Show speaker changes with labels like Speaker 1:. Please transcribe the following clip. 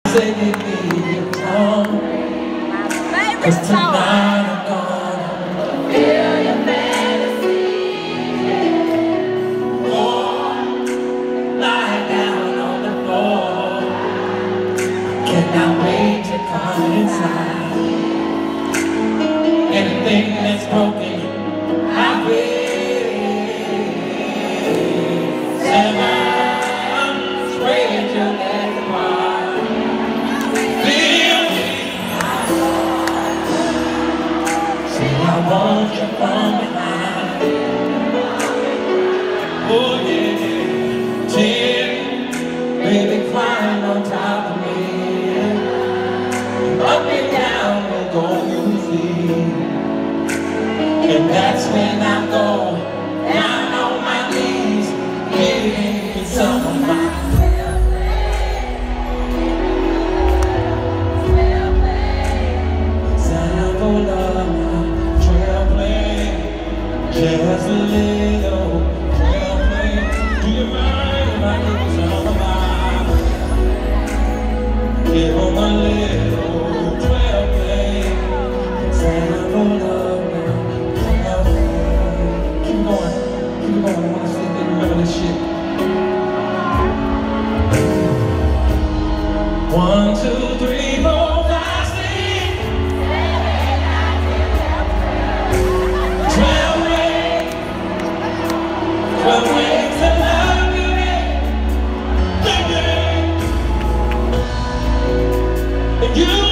Speaker 1: Say you leave your town, 'cause tonight I'm gonna feel your fantasy. Oh, lie down on the floor. Cannot wait to come inside. Anything that's broken, I will. Seven straight to let the heart feel me. Say I want you from behind. Oh yeah, tear, baby crying on top of me. Up and down we'll go, you see. And that's when I go down on my knees, giving some of my sample love, trailblazing, just a little trailblazing. Do you mind if I give you some of mine? Give them a little trailblazing, sample love. Keep going, I wanna see if they remember this shit. 1, 2, 3, 4, 5, 6, 12 ways, 12 ways to love you, baby. And you